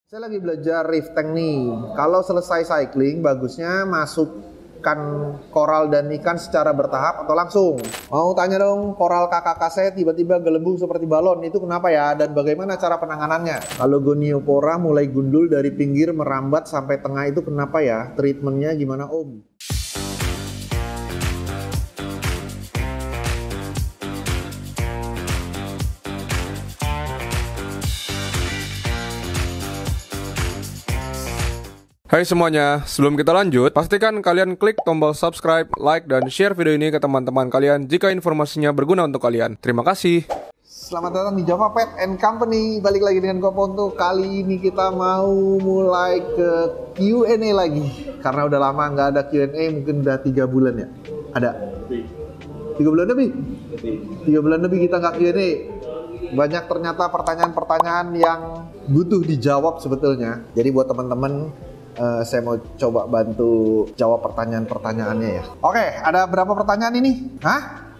Saya lagi belajar reef tank nih. Kalau selesai cycling, bagusnya masukkan koral dan ikan secara bertahap atau langsung. Mau tanya dong, koral kakak saya tiba-tiba gelembung seperti balon. Itu kenapa ya? Dan bagaimana cara penanganannya? Kalau goniopora mulai gundul dari pinggir merambat sampai tengah itu kenapa ya? Treatmentnya gimana Om? Hai semuanya, sebelum kita lanjut, pastikan kalian klik tombol subscribe, like, dan share video ini ke teman-teman kalian jika informasinya berguna untuk kalian. Terima kasih. Selamat datang di Java Pet and Company. Balik lagi dengan Koponto. Kali ini kita mau mulai ke Q&A lagi. Karena udah lama nggak ada Q&A, mungkin udah 3 bulan ya. Ada? 3 bulan lebih? 3 bulan lebih kita nggak Q&A. Banyak ternyata pertanyaan-pertanyaan yang butuh dijawab sebetulnya. Jadi buat teman-teman, saya mau coba bantu jawab pertanyaan-pertanyaannya ya. Oke, ada berapa pertanyaan ini? Hah?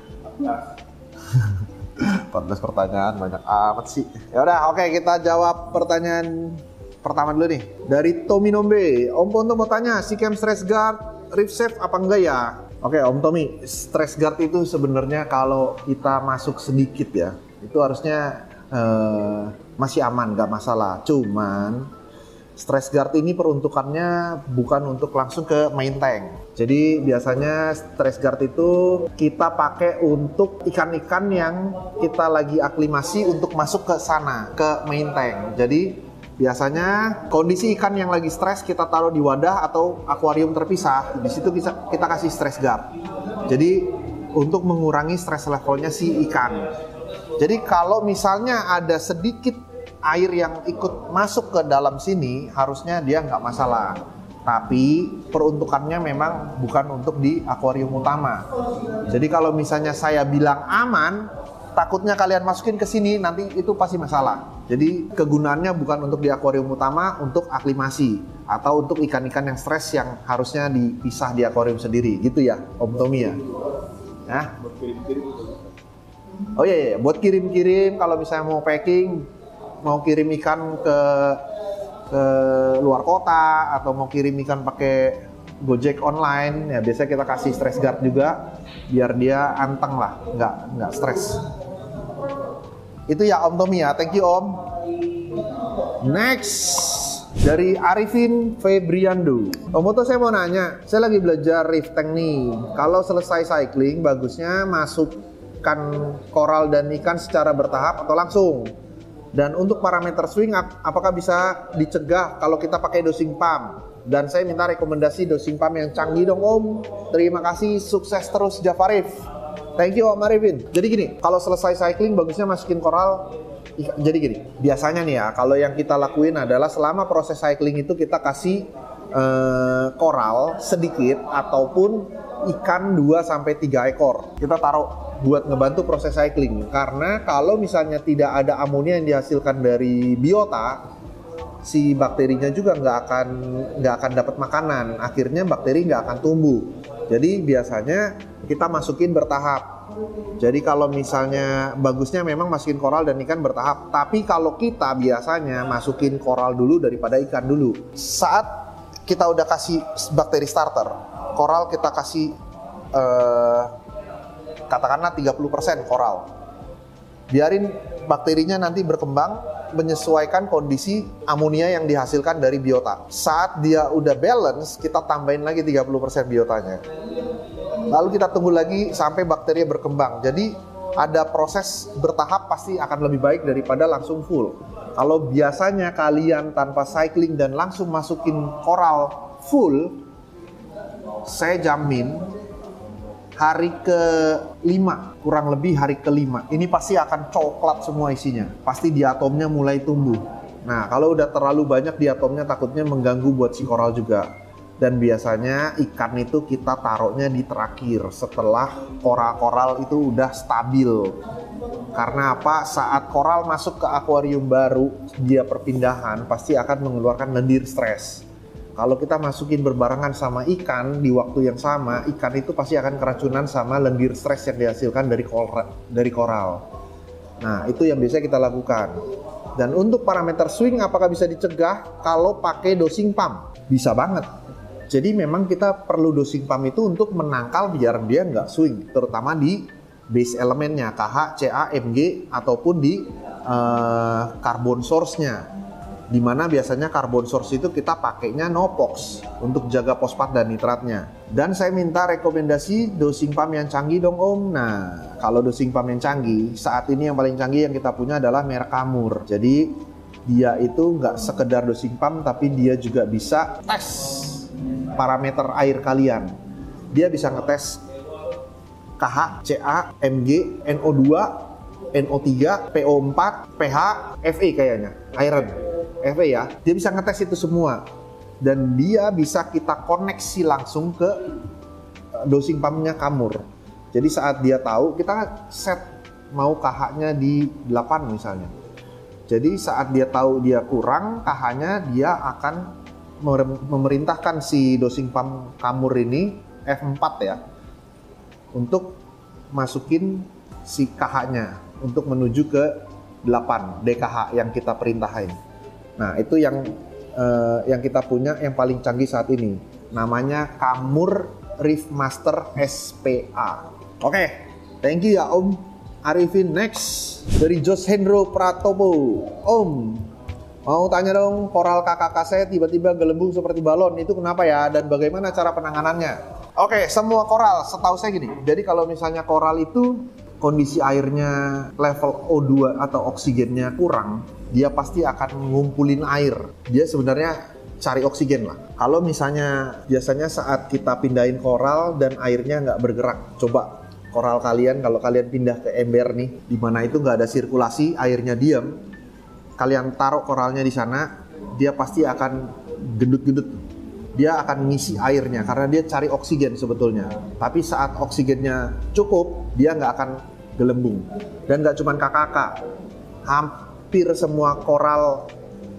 14 pertanyaan, banyak amat sih. Ya udah, oke, kita jawab pertanyaan pertama dulu nih. Dari Tommy Nombe. Om Ponto mau tanya, Sikkem Stress Guard reef safe apa enggak ya? Oke, Om Tommy, Stress Guard itu sebenarnya kalau kita masuk sedikit ya, itu harusnya masih aman, nggak masalah. Cuman Stress Guard ini peruntukannya bukan untuk langsung ke main tank. Jadi biasanya Stress Guard itu kita pakai untuk ikan-ikan yang kita lagi aklimasi untuk masuk ke sana, ke main tank. Jadi biasanya kondisi ikan yang lagi stres kita taruh di wadah atau akuarium terpisah. Di situ kita kasih Stress Guard. Jadi untuk mengurangi stres levelnya si ikan. Jadi kalau misalnya ada sedikit air yang ikut masuk ke dalam sini, harusnya dia nggak masalah. Tapi peruntukannya memang bukan untuk di akuarium utama. Jadi kalau misalnya saya bilang aman, takutnya kalian masukin ke sini, nanti itu pasti masalah. Jadi kegunaannya bukan untuk di akuarium utama, untuk aklimasi atau untuk ikan-ikan yang stres yang harusnya dipisah di akuarium sendiri, gitu ya, Om Tommy ya. Nah, oh iya, buat kirim-kirim kalau misalnya mau packing, mau kirim ikan ke luar kota atau mau kirim ikan pakai Gojek online ya, biasanya kita kasih Stress Guard juga biar dia anteng lah, nggak stres. Itu ya Om Tommy ya, thank you Om. Next dari Arifin Febriando. Om Ponto, saya mau nanya, saya lagi belajar reef tank nih. Kalau selesai cycling, bagusnya masukkan koral dan ikan secara bertahap atau langsung? Dan untuk parameter swing, apakah bisa dicegah kalau kita pakai dosing pump? Dan saya minta rekomendasi dosing pump yang canggih dong Om. Terima kasih, sukses terus Java Reef. Thank you Om Arifin. Jadi gini, kalau selesai cycling bagusnya masukin koral. Jadi gini, biasanya nih ya, kalau yang kita lakuin adalah selama proses cycling itu kita kasih koral sedikit ataupun ikan 2-3 ekor. Kita taruh buat ngebantu proses cycling. Karena kalau misalnya tidak ada amonia yang dihasilkan dari biota, si bakterinya juga nggak akan dapat makanan. Akhirnya bakteri nggak akan tumbuh. Jadi biasanya kita masukin bertahap. Jadi kalau misalnya bagusnya memang masukin koral dan ikan bertahap. Tapi kalau kita biasanya masukin koral dulu daripada ikan dulu. Saat kita udah kasih bakteri starter, koral kita kasih katakanlah 30% koral. Biarin bakterinya nanti berkembang menyesuaikan kondisi amonia yang dihasilkan dari biota. Saat dia udah balance, kita tambahin lagi 30% biotanya. Lalu kita tunggu lagi sampai bakteri berkembang. Jadi ada proses bertahap pasti akan lebih baik daripada langsung full. Kalau biasanya kalian tanpa cycling dan langsung masukin koral full, saya jamin hari ke-5, kurang lebih hari ke-5, ini pasti akan coklat semua isinya. Pasti diatomnya mulai tumbuh. Nah, kalau udah terlalu banyak diatomnya takutnya mengganggu buat si koral juga. Dan biasanya ikan itu kita taruhnya di terakhir setelah koral-koral itu udah stabil. Karena apa? Saat koral masuk ke akuarium baru, dia perpindahan pasti akan mengeluarkan lendir stres. Kalau kita masukin berbarengan sama ikan di waktu yang sama, ikan itu pasti akan keracunan sama lendir stres yang dihasilkan dari koral. Nah, itu yang biasa kita lakukan. Dan untuk parameter swing apakah bisa dicegah kalau pakai dosing pump? Bisa banget. Jadi memang kita perlu dosing pump itu untuk menangkal biar dia nggak swing, terutama di base elemennya KH, CA, MG ataupun di carbon source-nya. Dimana biasanya carbon source itu kita pakainya NOPOX untuk jaga fosfat dan nitratnya. Dan saya minta rekomendasi dosing pump yang canggih dong Om. Nah, kalau dosing pump yang canggih, saat ini yang paling canggih yang kita punya adalah merek Kamur. Jadi dia itu nggak sekedar dosing pump, tapi dia juga bisa tes parameter air kalian. Dia bisa ngetes KH, CA, MG, NO2, NO3, PO4, pH, Fe kayaknya, iron. Fe ya, dia bisa ngetes itu semua dan dia bisa kita koneksi langsung ke dosing pumpnya Kamur. Jadi saat dia tahu, kita set mau KH-nya di 8 misalnya. Jadi saat dia tahu dia kurang KH-nya, dia akan memerintahkan si dosing pump Kamur ini F4 ya untuk masukin si KH-nya untuk menuju ke 8 DKH yang kita perintahin. Nah, itu yang kita punya yang paling canggih saat ini. Namanya Kamur Reef Master SPA. Oke, thank you ya Om Arifin. Next, dari Jos Hendro Pratopo. Om, mau tanya dong, koral kakak saya tiba-tiba gelembung seperti balon. Itu kenapa ya? Dan bagaimana cara penanganannya? Oke, semua koral, setahu saya gini. Jadi kalau misalnya koral itu kondisi airnya level O2 atau oksigennya kurang, dia pasti akan ngumpulin air. Dia sebenarnya cari oksigen lah. Kalau misalnya biasanya saat kita pindahin koral dan airnya nggak bergerak, coba koral kalian kalau kalian pindah ke ember nih, di mana itu nggak ada sirkulasi, airnya diam, kalian taruh koralnya di sana, dia pasti akan gendut-gendut. Dia akan ngisi airnya karena dia cari oksigen sebetulnya. Tapi saat oksigennya cukup, dia nggak akan gelembung. Dan nggak cuma KKK, hampir semua koral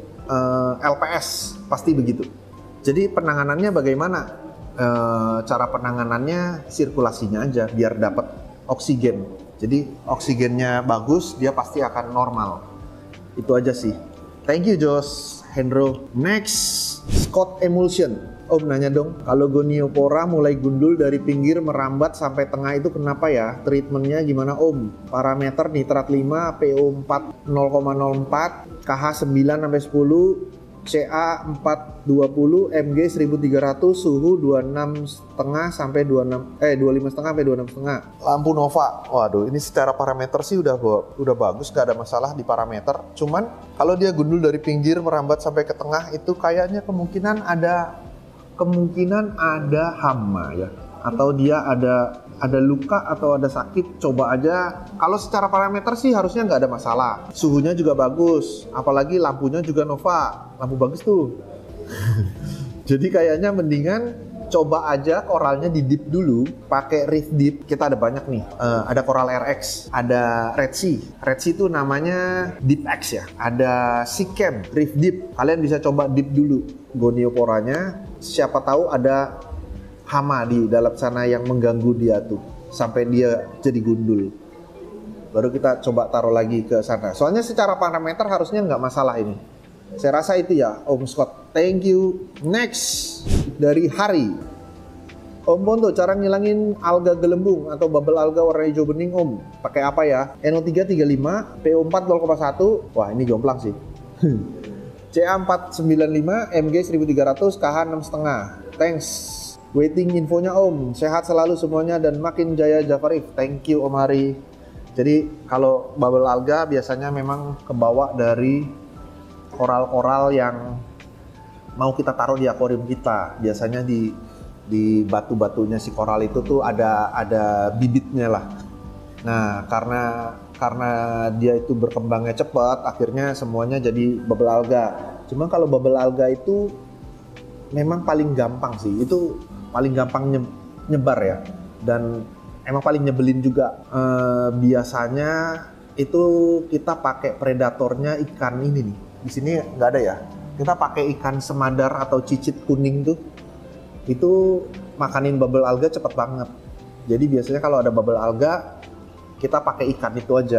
LPS pasti begitu. Jadi penanganannya bagaimana? Cara penanganannya sirkulasinya aja biar dapat oksigen. Jadi oksigennya bagus, dia pasti akan normal. Itu aja sih. Thank you Jos Hendro. Next, Scott Emulsion. Om nanya dong, kalau goniopora mulai gundul dari pinggir merambat sampai tengah itu kenapa ya? Treatmentnya gimana Om? Parameter nitrat 5, PO4 0,04, KH 9-10, CA 420, MG 1300, suhu 26,5 sampai 25,5 sampai 26,5. Lampu Nova. Waduh, ini secara parameter sih udah bagus, gak ada masalah di parameter. Cuman kalau dia gundul dari pinggir merambat sampai ke tengah itu kayaknya kemungkinan ada hama ya, atau dia ada luka atau ada sakit. Coba aja. Kalau secara parameter sih harusnya nggak ada masalah. Suhunya juga bagus, apalagi lampunya juga Nova, lampu bagus tuh. Jadi kayaknya mendingan coba aja koralnya di dip dulu, pakai reef dip. Kita ada banyak nih, ada koral RX, ada Red Sea. Red Sea itu namanya Deep X ya. Ada Seachem reef dip. Kalian bisa coba dip dulu gonioporanya. Siapa tahu ada hama di dalam sana yang mengganggu dia tuh sampai dia jadi gundul. Baru kita coba taruh lagi ke sana. Soalnya secara parameter harusnya nggak masalah ini. Saya rasa itu ya Om Scott. Thank you. Next, dari Hari. Om Ponto, cara ngilangin alga gelembung atau bubble alga warna hijau bening Om, pakai apa ya? NO3 35, PO4 0,1. Wah, ini jomplang sih. CA 495, MG 1300, KH 6,5. Thanks. Waiting infonya Om. Sehat selalu semuanya dan makin jaya Jafarif. Thank you Om Hari. Jadi kalau bubble alga biasanya memang kebawa dari koral-koral yang mau kita taruh di akuarium kita. Biasanya di batu-batunya si koral itu tuh ada bibitnya lah. Nah, karena dia itu berkembangnya cepat, akhirnya semuanya jadi bubble alga. Cuma kalau bubble alga itu memang paling gampang sih. Itu paling gampang nyebar ya. Dan emang paling nyebelin juga. Biasanya itu kita pakai predatornya ikan ini nih. Di sini nggak ada ya. Kita pakai ikan semadar atau cicit kuning tuh. Itu makanin bubble alga cepet banget. Jadi biasanya kalau ada bubble alga, kita pakai ikan itu aja.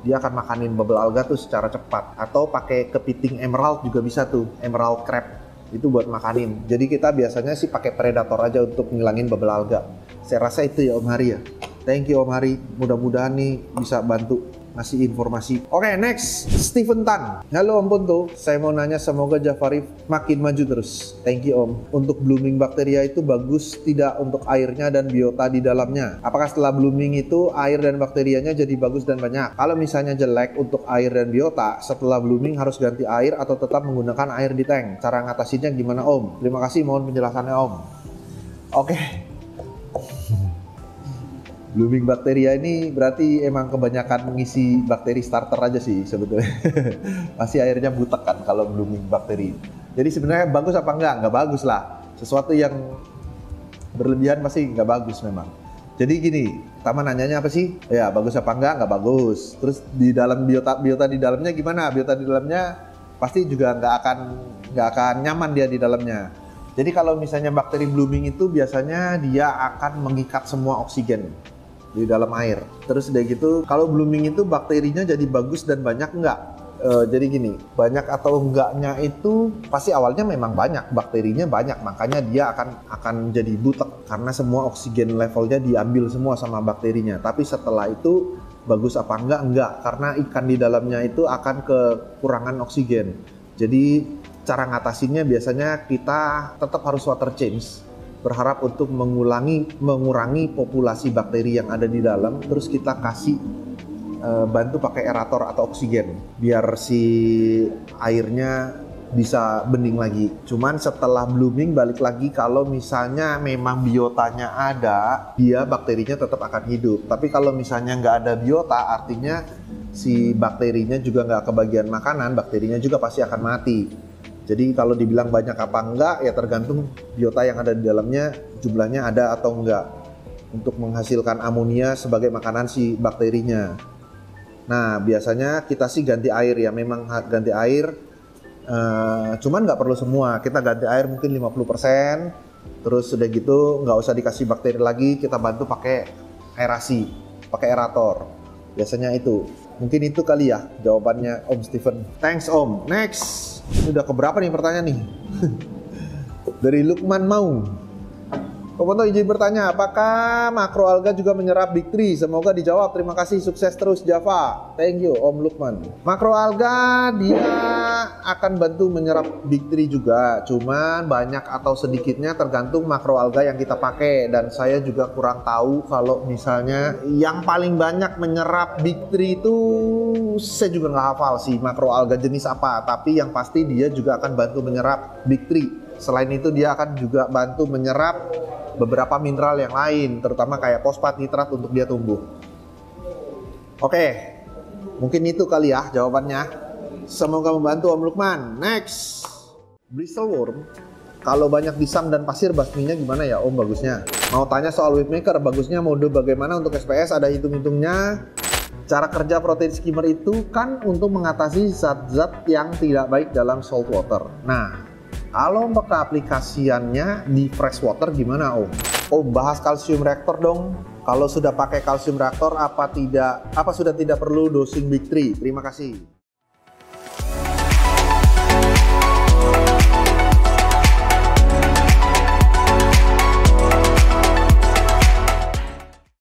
dia akan makanin bubble alga tuh secara cepat. Atau pakai kepiting emerald juga bisa tuh, emerald crab. Itu buat makanin. Jadi kita biasanya sih pakai predator aja untuk ngilangin bubble alga. Saya rasa itu ya Om Hari ya. Thank you Om Hari. Mudah-mudahan nih bisa bantu ngasih informasi. Oke, next, Stephen Tan. Halo Om Ponto, saya mau nanya semoga Jafarif makin maju terus. Thank you Om. Untuk blooming bakteria itu bagus tidak untuk airnya dan biota di dalamnya? Apakah setelah blooming itu air dan bakterianya jadi bagus dan banyak? Kalau misalnya jelek untuk air dan biota, setelah blooming harus ganti air atau tetap menggunakan air di tank? Cara ngatasinnya gimana Om? Terima kasih, mohon penjelasannya Om. Oke. Blooming bakteria ini berarti emang kebanyakan mengisi bakteri starter aja sih sebetulnya. Masih airnya butek kan kalau blooming bakteri. Jadi sebenarnya bagus apa enggak? Enggak bagus lah. Sesuatu yang berlebihan pasti enggak bagus memang. Jadi gini, pertama nanyanya apa sih? Ya bagus apa enggak? Enggak bagus. Terus di dalam biota di dalamnya gimana? Biota di dalamnya pasti juga nggak akan nyaman dia di dalamnya. Jadi kalau misalnya bakteri blooming itu biasanya dia akan mengikat semua oksigen di dalam air. Terus udah gitu, kalau blooming itu bakterinya jadi bagus dan banyak enggak? Jadi gini, banyak atau enggaknya itu pasti awalnya memang banyak, bakterinya banyak, makanya dia akan jadi butek karena semua oksigen levelnya diambil semua sama bakterinya. Tapi setelah itu bagus apa enggak, karena ikan di dalamnya itu akan kekurangan oksigen. Jadi cara ngatasinnya biasanya kita tetap harus water change, berharap untuk mengurangi populasi bakteri yang ada di dalam, terus kita kasih bantu pakai aerator atau oksigen biar si airnya bisa bening lagi. Cuman setelah blooming balik lagi, kalau misalnya memang biotanya ada, dia bakterinya tetap akan hidup. Tapi kalau misalnya nggak ada biota, artinya si bakterinya juga nggak kebagian makanan, bakterinya juga pasti akan mati. Jadi kalau dibilang banyak apa enggak, ya tergantung biota yang ada di dalamnya jumlahnya ada atau enggak untuk menghasilkan amonia sebagai makanan si bakterinya. Nah biasanya kita sih ganti air ya, memang ganti air, cuman nggak perlu semua, kita ganti air mungkin 50%, terus udah gitu nggak usah dikasih bakteri lagi, kita bantu pakai aerasi, pakai aerator, biasanya itu. Mungkin itu kali ya jawabannya Om Steven. Thanks Om. Next. Ini udah keberapa nih pertanyaan nih? Dari Lukman Maung. Om Ponto izin bertanya, apakah makroalga juga menyerap Big 3? Semoga dijawab. Terima kasih, sukses terus Java. Thank you Om Lukman. Makroalga dia akan bantu menyerap Big 3 juga. Cuman banyak atau sedikitnya tergantung makroalga yang kita pakai. Dan saya juga kurang tahu kalau misalnya yang paling banyak menyerap Big 3 itu saya juga nggak hafal sih makroalga jenis apa. Tapi yang pasti dia juga akan bantu menyerap Big 3. Selain itu dia akan juga bantu menyerap beberapa mineral yang lain, terutama kayak fosfat, nitrat untuk dia tumbuh. Oke, mungkin itu kali ya jawabannya. Semoga membantu Om Lukman. Next, bristle worm. Kalau banyak disam dan pasir basminya gimana ya Om bagusnya? Mau tanya soal webmaker, bagusnya mode bagaimana untuk SPS, ada hitung-hitungnya. Cara kerja protein skimmer itu kan untuk mengatasi zat-zat yang tidak baik dalam salt water. Nah, kalau untuk keaplikasiannya di freshwater gimana Om? Om bahas kalsium reaktor dong. Kalau sudah pakai kalsium reaktor apa sudah tidak perlu dosing Big 3? Terima kasih.